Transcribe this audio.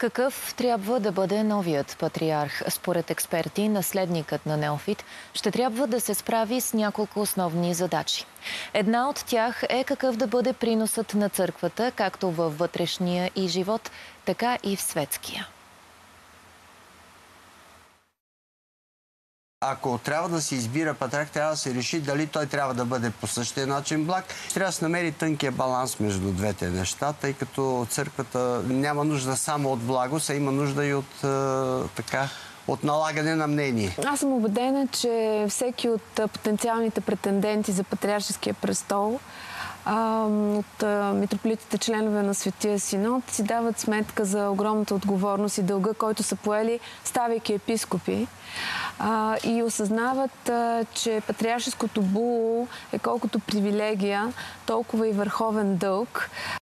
Какъв трябва да бъде новият патриарх? Според експерти, наследникът на Неофит ще трябва да се справи с няколко основни задачи. Една от тях е какъв да бъде приносът на църквата, както във вътрешния и живот, така и в светския. Ако трябва да се избира патриарх, трябва да се реши дали той трябва да бъде по същия начин благ. Трябва да се намери тънкия баланс между двете неща, тъй като църквата няма нужда само от благост, а има нужда и от налагане на мнение. Аз съм убедена, че всеки от потенциалните претенденти за патриаршеския престол, от митрополитите, членове на Светия Синод, си дават сметка за огромната отговорност и дълга, който са поели, ставайки епископи, и осъзнават, че патриаршеското було е колкото привилегия, толкова и върховен дълг.